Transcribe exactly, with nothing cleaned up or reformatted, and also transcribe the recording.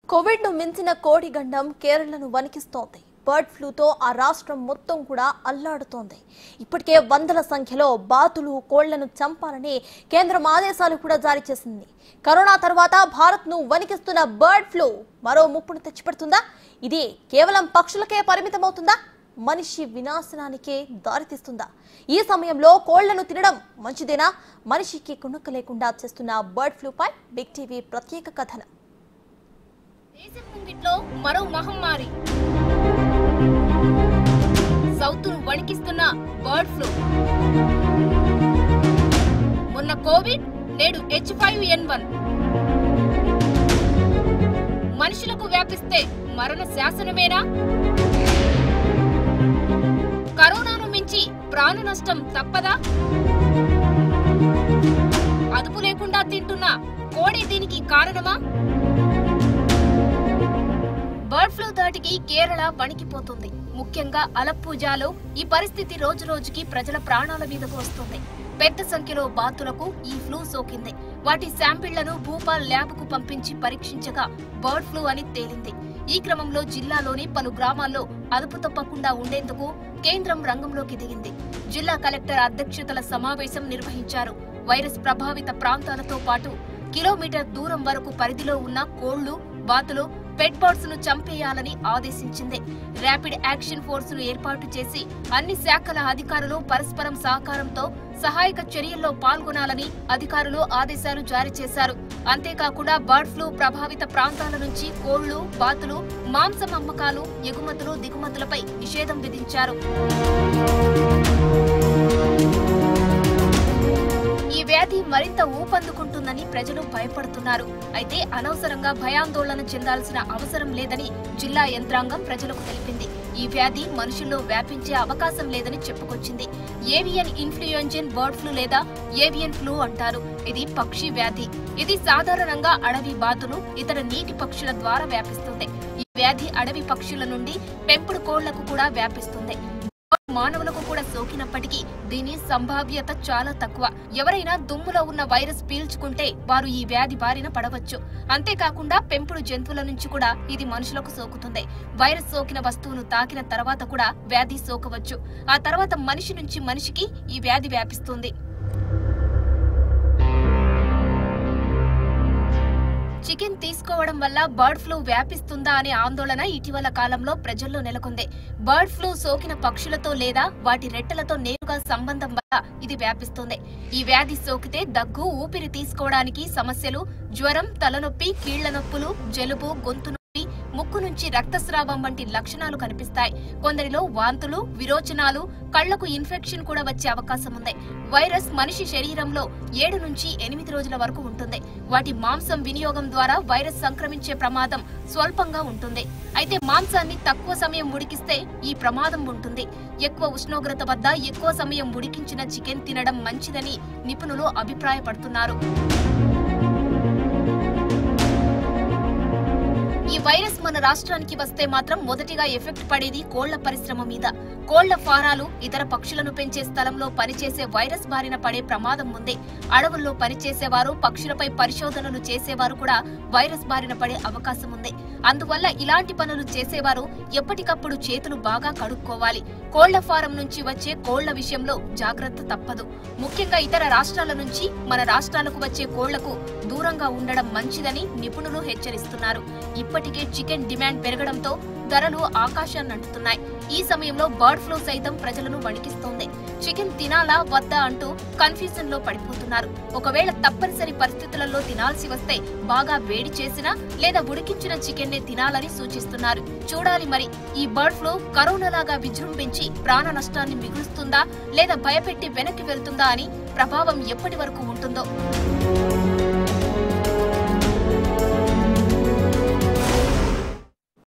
Covid ను మించిన కోడి గండం కేరళను వణికిస్తోంది. బర్డ్ ఫ్లూతో ఆ రాష్ట్రం మొత్తం కూడా అల్లాడుతోంది. ఇప్పటికే వందల సంఖ్యలో బాతులు కోళ్లను చంపాలని కేంద్రం ఆదేశాలు కూడా జారీ చేసింది. కరోనా తర్వాత భారత్ ను వణికిస్తున్న బర్డ్ ఫ్లూ మరో ముప్పును తెచ్చిపెడుతుందా? ఇది కేవలం పక్షులకే పరిమితమవుతుందా? మనిషి వినాశనానికే దారితీస్తుందా? ఈ సమయంలో కోళ్లను తినడం మంచిదేనా? మనిషికి కునుక లేకుండా చేస్తున్న బర్డ్ ఫ్లూపై బిగ్ టీవీ ప్రత్యేక కథనం. దేశం ముంగిట్లో మరో మహమ్మారి, సౌత్ను వణికిస్తున్న బర్డ్ ఫ్లూ. మొన్న కోవిడ్, నేడు హెచ్ ఫైవ్ ఎన్ వన్. మనుషులకు వ్యాపిస్తే మరణ శాసనమేనా? కరోనాను మించి ప్రాణ నష్టం తప్పదా? అదుపు లేకుండా తింటున్న కోడి దీనికి కారణమా? బర్డ్ ఫ్లూ ధాటికి కేరళ వణికిపోతుంది. ముఖ్యంగా అలప్పూజాలో ఈ పరిస్థితి రోజు రోజుకి ప్రజల ప్రాణాల మీదకు వస్తుంది. పెద్ద సంఖ్యలో బాతులకు ఈ ఫ్లూ సోకింది. వాటి శాంపిళ్లను భూపాల్ ల్యాబ్ కు పంపించి పరీక్షించగా బర్డ్ ఫ్లూ అని తేలింది. ఈ క్రమంలో జిల్లాలోని పలు గ్రామాల్లో అదుపు తప్పకుండా ఉండేందుకు కేంద్రం రంగంలోకి దిగింది. జిల్లా కలెక్టర్ అధ్యక్షతల సమావేశం నిర్వహించారు. వైరస్ ప్రభావిత ప్రాంతాలతో పాటు కిలోమీటర్ దూరం వరకు పరిధిలో ఉన్న కోళ్లు, బాతులు, పెట్ బర్డ్స్ ను చంపేయాలని ఆదేశించింది. ర్యాపిడ్ యాక్షన్ ఫోర్స్ ను ఏర్పాటు చేసి అన్ని శాఖల అధికారులు పరస్పరం సహకారంతో సహాయక చర్యల్లో పాల్గొనాలని అధికారులు ఆదేశాలు జారీ చేశారు. అంతేకాకుండా బర్డ్ ఫ్లూ ప్రభావిత ప్రాంతాల నుంచి కోళ్లు, బాతులు, మాంసం అమ్మకాలు, ఎగుమతులు, దిగుమతులపై నిషేధం విధించారు. ఈ వ్యాధి మరింత ఊపందుకుంటుందని ప్రజలు భయపడుతున్నారు. అయితే అనవసరంగా భయాందోళన చెందాల్సిన అవసరం లేదని జిల్లా యంత్రాంగం ప్రజలకు తెలిపింది. ఈ వ్యాధి మనుషుల్లో వ్యాపించే అవకాశం లేదని చెప్పుకొచ్చింది. ఏవియన్ ఇన్ఫ్లుయెంజన్ బర్డ్ ఫ్లూ లేదా ఏవియన్ ఫ్లూ అంటారు. ఇది పక్షి వ్యాధి. ఇది సాధారణంగా అడవి బాతులు, ఇతర నీటి పక్షుల ద్వారా వ్యాపిస్తుంది. ఈ వ్యాధి అడవి పక్షుల నుండి పెంపుడు కోళ్లకు కూడా వ్యాపిస్తుంది. మానవులకు కూడా సోకినప్పటికీ దీని సంభావ్యత చాలా తక్కువ. ఎవరైనా దుమ్ములో ఉన్న వైరస్ పీల్చుకుంటే వారు ఈ వ్యాధి బారిన పడవచ్చు. అంతేకాకుండా పెంపుడు జంతువుల నుంచి కూడా ఇది మనుషులకు సోకుతుంది. వైరస్ సోకిన వస్తువును తాకిన తర్వాత కూడా వ్యాధి సోకవచ్చు. ఆ తర్వాత మనిషి నుంచి మనిషికి ఈ వ్యాధి వ్యాపిస్తుంది. చికెన్ తీసుకోవడం వల్ల బర్డ్ ఫ్లూ వ్యాపిస్తుందా అనే ఆందోళన ఇటీవల కాలంలో ప్రజల్లో నెలకొంది. బర్డ్ ఫ్లూ సోకిన పక్షులతో లేదా వాటి రెట్టలతో నేరుగా సంబంధం వల్ల ఇది వ్యాపిస్తుంది. ఈ వ్యాధి సోకితే దగ్గు, ఊపిరి తీసుకోవడానికి సమస్యలు, జ్వరం, తలనొప్పి, కీళ్ల నొప్పులు, జలుబు, గొంతు నొప్పి, ముక్కు నుంచి రక్తస్రావం వంటి లక్షణాలు కనిపిస్తాయి. కొందరిలో వాంతులు, విరోచనాలు, కళ్లకు ఇన్ఫెక్షన్ కూడా వచ్చే అవకాశం ఉంది. వైరస్ మనిషి శరీరంలో ఏడు నుంచి ఎనిమిది రోజుల వరకు ఉంటుంది. వాటి మాంసం వినియోగం ద్వారా వైరస్ సంక్రమించే ప్రమాదం స్వల్పంగా ఉంటుంది. అయితే మాంసాన్ని తక్కువ సమయం ఉడికిస్తే ఈ ప్రమాదం ఉంటుంది. ఎక్కువ ఉష్ణోగ్రత వద్ద ఎక్కువ సమయం ఉడికించిన చికెన్ తినడం మంచిదని నిపుణులు అభిప్రాయపడుతున్నారు. ఈ వైరస్ మన రాష్ట్రానికి వస్తే మాత్రం మొదటిగా ఎఫెక్ట్ పడేది కోళ్ల పరిశ్రమ మీద. కోళ్ల ఫారాలు, ఇతర పక్షులను పెంచే స్థలంలో పనిచేసే వైరస్ బారిన పడే ప్రమాదం ఉంది. అడవుల్లో పనిచేసేవారు, పక్షులపై పరిశోధనలు చేసేవారు కూడా వైరస్ బారిన పడే అవకాశం ఉంది. అందువల్ల ఇలాంటి పనులు చేసేవారు ఎప్పటికప్పుడు చేతులు బాగా కడుక్కోవాలి. కోళ్ల ఫారం నుంచి వచ్చే కోళ్ల విషయంలో జాగ్రత్త తప్పదు. ముఖ్యంగా ఇతర రాష్ట్రాల నుంచి మన రాష్ట్రాలకు వచ్చే కోళ్లకు దూరంగా ఉండడం మంచిదని నిపుణులు హెచ్చరిస్తున్నారు. ఇప్పటికే చికెన్ డిమాండ్ పెరగడంతో ధరలు ఆకాశాన్ని అంటున్నాయి. ఈ సమయంలో బర్డ్ ఫ్లూ సైతం ప్రజలను వణికిస్తోంది. చికెన్ తినాలా వద్దా అంటూ కన్ఫ్యూజన్ లో పడిపోతున్నారు. ఒకవేళ తప్పనిసరి పరిస్థితులలో తినాల్సి వస్తే బాగా వేడి చేసిన లేదా ఉడికించిన చికెన్ నే తినాలని సూచిస్తున్నారు. చూడాలి మరి ఈ బర్డ్ ఫ్లూ కరోనా లాగా విజృంభించి ప్రాణ నష్టాన్ని మిగులుస్తుందా లేదా భయపెట్టి వెనక్కి వెళ్తుందా అని ప్రభావం ఎప్పటి వరకు ఉంటుందో.